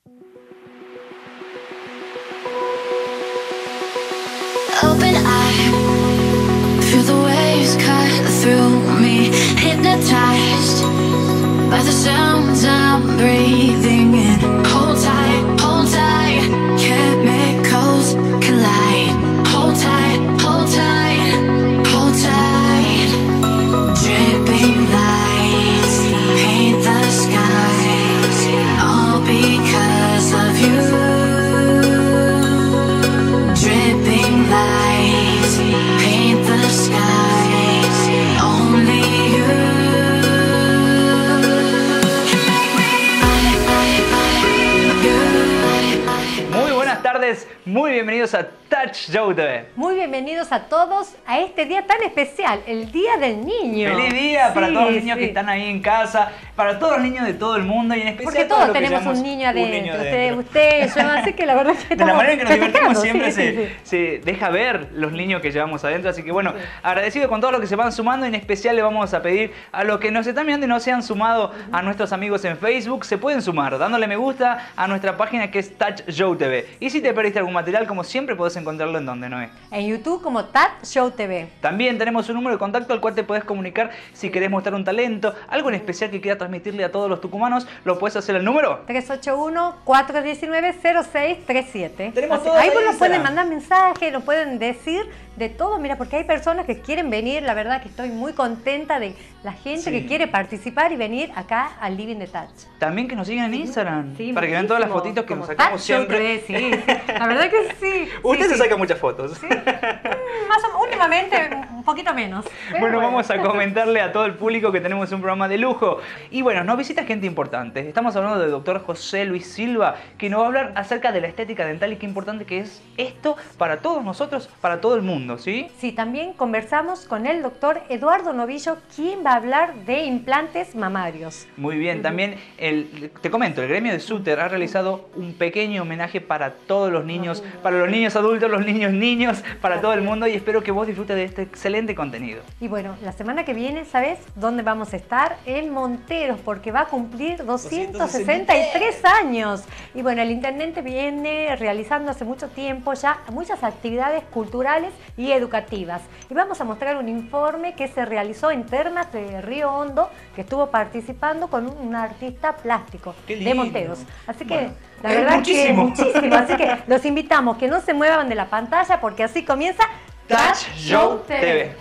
Open eye, feel the waves cut through me, hypnotized by the sounds I'm breathing in. Hold tight, chemicals collide. Hold tight, hold tight, hold tight. Dripping lights paint the skies, all because of you. Dripping lights paint the skies, only you. Muy buenas tardes, muy bienvenidos a Touch Show TV. Muy bienvenidos a todos a este día tan especial, el Día del Niño. Feliz día para Sí, todos los niños sí. que están ahí en casa, para todos los niños de todo el mundo y en especial Porque todos todos los que tenemos llevamos un niño adentro, adentro. usted, yo, así que la verdad que De la manera en que nos divertimos festejando, siempre sí. se deja ver los niños que llevamos adentro. Así que bueno, agradecido con todos los que se van sumando. En especial le vamos a pedir a los que nos están viendo y no se han sumado a nuestros amigos en Facebook, se pueden sumar dándole me gusta a nuestra página que es Touch Show TV. Y si te perdiste algún material, como siempre, podés encontrarlo en donde, Noé. En YouTube como Touch Show TV. También tenemos un número de contacto al cual te podés comunicar si querés mostrar un talento, algo en especial que quieras transmitirle a todos los tucumanos. Lo puedes hacer al número 381-419-0637. Tenemos Así- todo ahí en vos nos pueden Instagram. mandar mensajes, nos pueden decir de todo, mira, porque hay personas que quieren venir, la verdad que estoy muy contenta de la gente Sí. que quiere participar y venir acá al Living de Touch. También que nos sigan en Instagram, Sí, para que vean todas las muchísimo, fotitos que como nos sacamos Touch Show siempre. TV, sí, sí. La verdad que sí. Usted sí, se sí. saca muchas fotos. Más o, últimamente un poquito menos. Pero Bueno, vamos a comentarle a todo el público que tenemos un programa de lujo. Y bueno, nos visita gente importante. Estamos hablando del doctor José Luis Silva, que nos va a hablar acerca de la estética dental y qué importante que es esto para todos nosotros, para todo el mundo, ¿sí? Sí, también conversamos con el doctor Eduardo Novillo, quien va a hablar de implantes mamarios. Muy bien, también te comento, el gremio de Suter ha realizado un pequeño homenaje para todos los niños, para los niños adultos, los niños, para todo el mundo, y espero que vos disfrutes de este excelente contenido. Y bueno, la semana que viene, ¿sabes dónde vamos a estar? En Monteros, porque va a cumplir 263 años. Y bueno, el intendente viene realizando hace mucho tiempo ya muchas actividades culturales y educativas. Y vamos a mostrar un informe que se realizó en Termas de Río Hondo, que estuvo participando con un artista plástico Qué de lindo. Monteros. Así que Bueno, la es verdad muchísimo. que muchísimo. Así que los invitamos que no se muevan de la pantalla, porque así comienza Touch Show TV.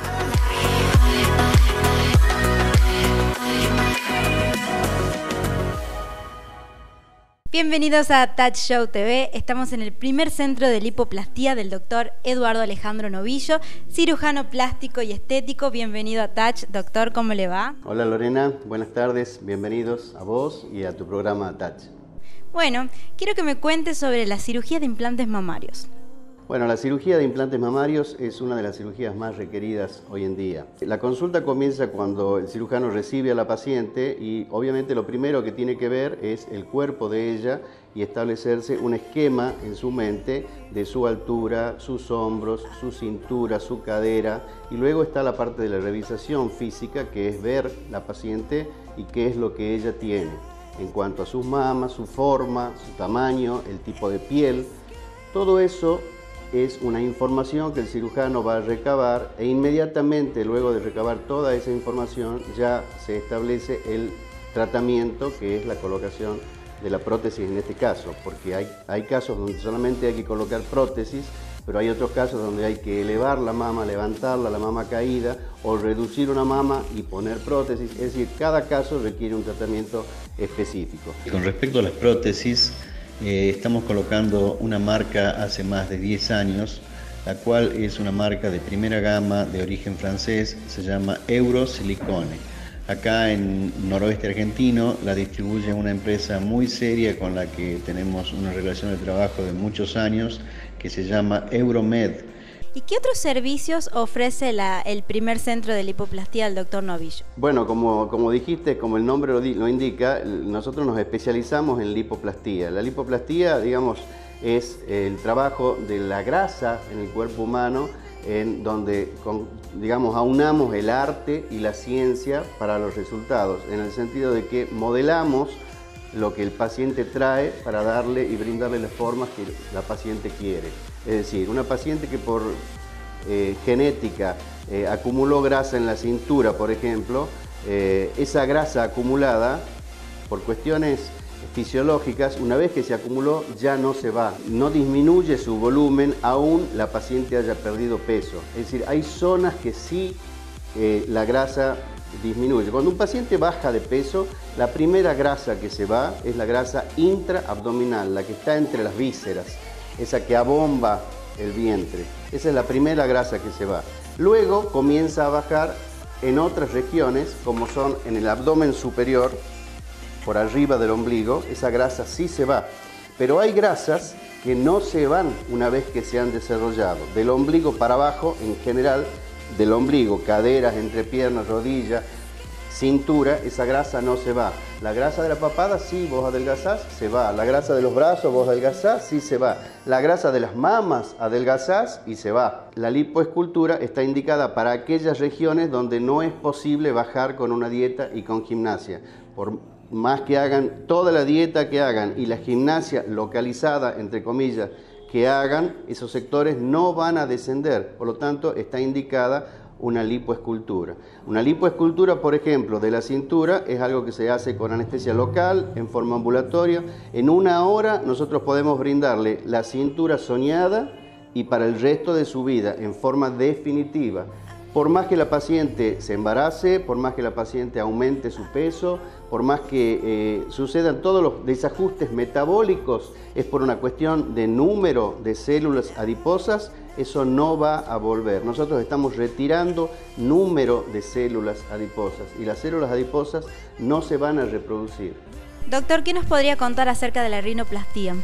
Bienvenidos a Touch Show TV. Estamos en el primer centro de lipoplastía del doctor Eduardo Alejandro Novillo, cirujano plástico y estético. Bienvenido a Touch. Doctor, ¿cómo le va? Hola Lorena, buenas tardes, bienvenidos a vos y a tu programa Touch. Bueno, quiero que me cuente sobre la cirugía de implantes mamarios. Bueno, la cirugía de implantes mamarios es una de las cirugías más requeridas hoy en día. La consulta comienza cuando el cirujano recibe a la paciente y obviamente lo primero que tiene que ver es el cuerpo de ella y establecerse un esquema en su mente de su altura, sus hombros, su cintura, su cadera, y luego está la parte de la revisación física, que es ver la paciente y qué es lo que ella tiene en cuanto a sus mamas, su forma, su tamaño, el tipo de piel. Todo eso es una información que el cirujano va a recabar e inmediatamente luego de recabar toda esa información ya se establece el tratamiento, que es la colocación de la prótesis en este caso, porque hay casos donde solamente hay que colocar prótesis, pero hay otros casos donde hay que elevar la mama, levantarla, la mama caída, o reducir una mama y poner prótesis. Es decir, cada caso requiere un tratamiento específico. Con respecto a las prótesis, estamos colocando una marca hace más de 10 años, la cual es una marca de primera gama de origen francés, se llama Eurosilicone. Acá en noroeste argentino la distribuye una empresa muy seria con la que tenemos una relación de trabajo de muchos años, que se llama Euromed. ¿Y qué otros servicios ofrece el primer centro de lipoplastía del doctor Novillo? Bueno, como dijiste, como el nombre lo indica, nosotros nos especializamos en lipoplastía. La lipoplastía, digamos, es el trabajo de la grasa en el cuerpo humano, en donde, digamos, aunamos el arte y la ciencia para los resultados, en el sentido de que modelamos lo que el paciente trae para darle y brindarle las formas que la paciente quiere. Es decir, una paciente que por genética acumuló grasa en la cintura, por ejemplo, esa grasa acumulada, por cuestiones fisiológicas, una vez que se acumuló ya no se va, no disminuye su volumen aún la paciente haya perdido peso. Es decir, hay zonas que sí la grasa disminuye. Cuando un paciente baja de peso, la primera grasa que se va es la grasa intraabdominal, la que está entre las vísceras, esa que abomba el vientre. Esa es la primera grasa que se va. Luego comienza a bajar en otras regiones, como son en el abdomen superior, por arriba del ombligo, esa grasa sí se va. Pero hay grasas que no se van una vez que se han desarrollado. Del ombligo para abajo, en general, del ombligo, caderas, entrepiernas, rodillas, cintura, esa grasa no se va. La grasa de la papada, sí, vos adelgazás, se va. La grasa de los brazos, vos adelgazás, sí se va. La grasa de las mamas, adelgazás y se va. La lipoescultura está indicada para aquellas regiones donde no es posible bajar con una dieta y con gimnasia. Por más que hagan toda la dieta que hagan y la gimnasia localizada, entre comillas, que hagan, esos sectores no van a descender. Por lo tanto, está indicada una lipoescultura. Una lipoescultura, por ejemplo, de la cintura es algo que se hace con anestesia local, en forma ambulatoria. En 1 hora nosotros podemos brindarle la cintura soñada y para el resto de su vida, en forma definitiva. Por más que la paciente se embarace, por más que la paciente aumente su peso, por más que sucedan todos los desajustes metabólicos, es por una cuestión de número de células adiposas, eso no va a volver. Nosotros estamos retirando número de células adiposas y las células adiposas no se van a reproducir. Doctor, ¿qué nos podría contar acerca de la rinoplastia?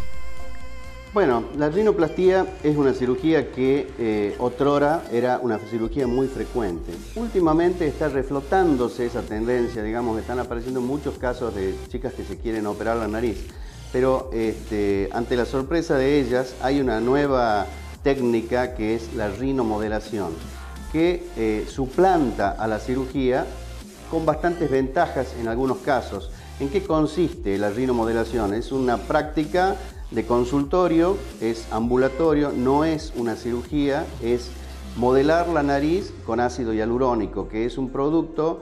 Bueno, la rinoplastia es una cirugía que otrora era una cirugía muy frecuente. Últimamente está reflotándose esa tendencia, digamos, están apareciendo muchos casos de chicas que se quieren operar la nariz, pero ante la sorpresa de ellas hay una nueva técnica que es la rinomodelación, que suplanta a la cirugía con bastantes ventajas en algunos casos. ¿En qué consiste la rinomodelación? Es una práctica de consultorio, es ambulatorio, no es una cirugía, es modelar la nariz con ácido hialurónico, que es un producto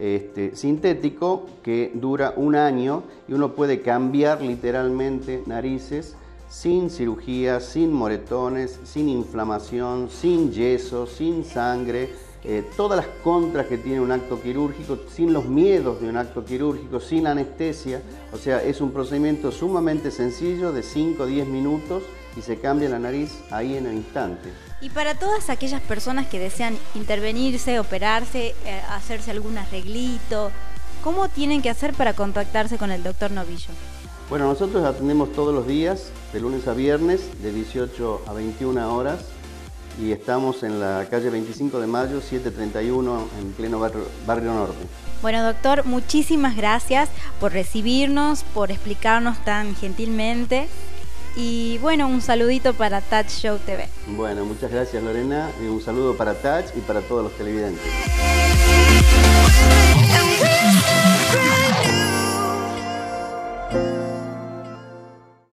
sintético que dura 1 año y uno puede cambiar literalmente narices sin cirugía, sin moretones, sin inflamación, sin yeso, sin sangre, todas las contras que tiene un acto quirúrgico, sin los miedos de un acto quirúrgico, sin anestesia. O sea, es un procedimiento sumamente sencillo de 5 o 10 minutos y se cambia la nariz ahí en el instante. Y para todas aquellas personas que desean intervenirse, operarse, hacerse algún arreglito, ¿cómo tienen que hacer para contactarse con el doctor Novillo? Bueno, nosotros atendemos todos los días, de lunes a viernes, de 18 a 21 horas. Y estamos en la calle 25 de Mayo, 731, en pleno barrio Norte. Bueno, doctor, muchísimas gracias por recibirnos, por explicarnos tan gentilmente. Y bueno, un saludito para Touch Show TV. Bueno, muchas gracias, Lorena, y un saludo para Touch y para todos los televidentes.